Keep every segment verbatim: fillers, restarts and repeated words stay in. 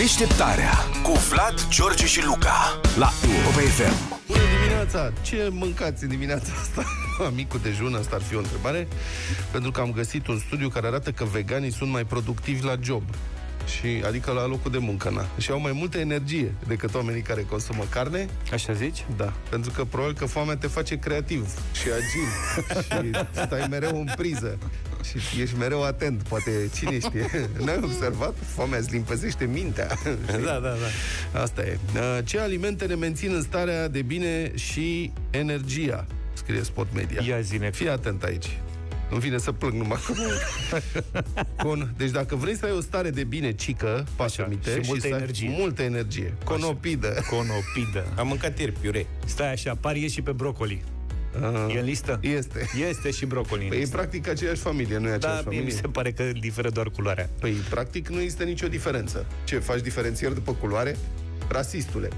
Deșteptarea cu Vlad, George și Luca la Europa F M. Bună dimineața! Ce mâncați în dimineața asta? Micul dejun, asta ar fi o întrebare. Pentru că am găsit un studiu care arată că veganii sunt mai productivi la job. Și, adică la locul de muncă, na. Și au mai multă energie decât oamenii care consumă carne. Așa zici? Da, pentru că probabil că foamea te face creativ și agil și stai mereu în priză și ești mereu atent, poate, cine știe. N-ai observat? Foamea îți limpezește mintea. Da, da, da. Asta e. Ce alimente ne mențin în starea de bine și energia? Scrie Sport Media. Ia zine. Fii atent aici. Nu vine să plâng numai. Con... Deci dacă vrei să ai o stare de bine cică, pasămite, și, și multă să energie. multă energie. Conopidă. Conopidă. Am mâncat ieri piure. Stai așa, pari e și pe brocoli. Uh, E în listă? Este. Este și brocoli în Păi e listă. practic aceeași familie, nu e aceeași Da, mie familie. mi se pare că diferă doar culoarea. Păi practic nu există nicio diferență. Ce, faci diferențieri după culoare? Rasistule.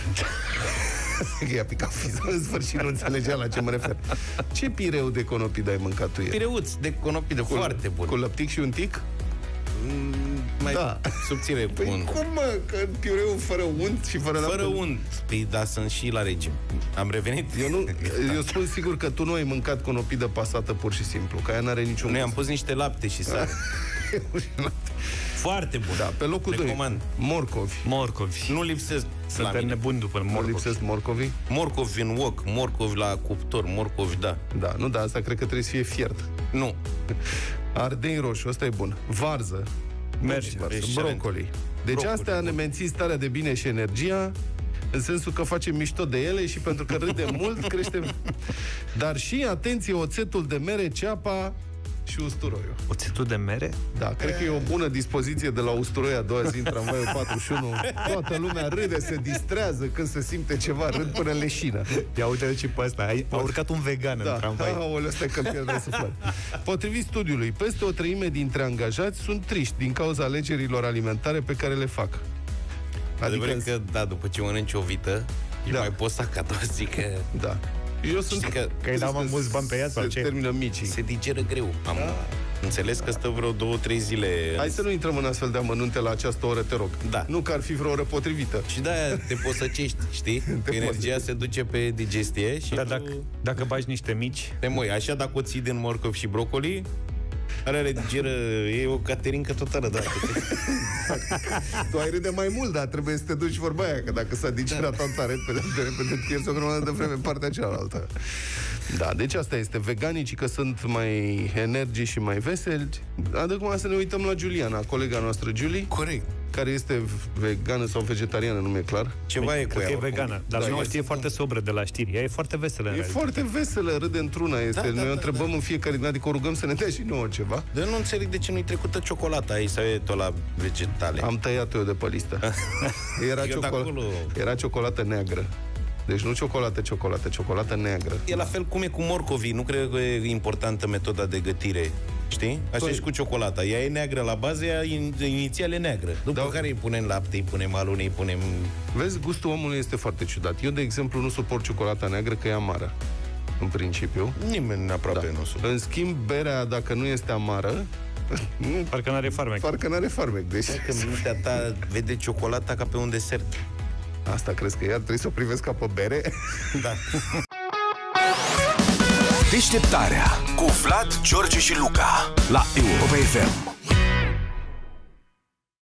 I-a picat fiza în sfârșit, nu înțelegea la ce mă refer. Ce pireu de conopidă ai mâncat tu ieri? Pireuț de conopidă, Cu- foarte bun. Cu lăptic și un tic? Mm, mai Da. subțire. Păi bun. cum, mă? Că pireu fără unt și fără Fără lapte? unt. Păi da, sunt și la regim. Am revenit. Eu, nu, eu spun sigur că tu nu ai mâncat conopidă pasată pur și simplu, că aia n-are niciun Noi am gust. pus niște lapte și sare. Foarte bun. Da, pe locul doi, Recomand. morcovi. Morcovi. Nu lipsesc la Suntem mine. nebuni după Nu morcovi. lipsesc morcovi? Morcovi în wok, morcovi la cuptor, morcovi, da. Da, nu, da, asta cred că trebuie să fie fiert. Nu. Ardei roșu, ăsta e bun. Varză. Merge. Varză. Excelent. Brocoli. Deci Brocoli, astea ne bun. mențin starea de bine și energia, în sensul că facem mișto de ele și pentru că râdem mult, creștem. Dar și, atenție, oțetul de mere, ceapa și usturoiul. Oțetul de mere? Da, cred că e o bună dispoziție de la usturoi a doua zi în tramvaiul patruzeci și unu. Toată lumea râde, se distrează când se simte ceva, râd până în leșină. Ia uite și pe asta. Ai, a urcat un vegan Da, în tramvai. aoleu, stai că pierde suflet. Potrivit studiului, peste o treime dintre angajați sunt triști din cauza alegerilor alimentare pe care le fac. Adică că, da, după ce mănânci o vită, Da. da. mai poți să a doua zi că Da. Eu sunt... Știi că- Că îi dau mai mulți bani pe ea sau se ce? termină micii. se digeră greu. Am înțeles că stă vreo două, trei zile. Hai să nu intrăm în astfel de amănunte la această oră, te rog. Da. Nu că ar fi vreo oră potrivită. Și de-aia te posăcești, știi? Te Energia poți. se duce pe digestie și Dar tu dacă, dacă bagi niște mici, te moi. Așa dacă o ții din morcov și brocoli, are digeră, e o caterincă totală, da. Tu ai râde mai mult, dar trebuie să te duci vorba aia, că dacă s-a digerat da. Atâta repede, de repede, pierzi o grămadă de vreme partea cealaltă. Da, deci asta este. Veganicii că sunt mai energici și mai veseli. Acum să ne uităm la Giuliana, colega noastră Giulie, Corect. care este vegană sau vegetariană, nu mi-e clar. Ceva e cu cred ea. că e oricum. vegană. Dar Da, nu este. e foarte sobră de la știri. Ea e foarte veselă. în E realitate. foarte veselă, râde într-una. Este. Da, da, Noi o da, întrebăm în fiecare dată, adică o rugăm să ne dea și nouă ceva. Dar nu înțeleg de ce nu-i trecută ciocolata aici sau e tot la vegetale. Am tăiat-o eu de pe listă. Era, Eu de ciocol- acolo. Era ciocolată neagră. Deci nu ciocolată, ciocolată, ciocolată neagră. E la fel cum e cu morcovii. Nu cred că e importantă metoda de gătire. Știi? Așa Păi- și cu ciocolata. Ea e neagră la bază, ea in- inițial e neagră. După Da. care îi punem lapte, îi punem alune, îi punem... Vezi, gustul omului este foarte ciudat. Eu, de exemplu, nu suport ciocolata neagră, că e amară. În principiu. Nimeni aproape Da. nu supă. În schimb, berea, dacă nu este amară, nu, Parcă n-are farmec. parcă n-are farmec. Deci, Că mintea ta vede ciocolata ca pe un desert. asta crezi că iar trebuie să o privesc ca pe bere? Da. Deșteptarea cu Vlad, George și Luca la Europa F M.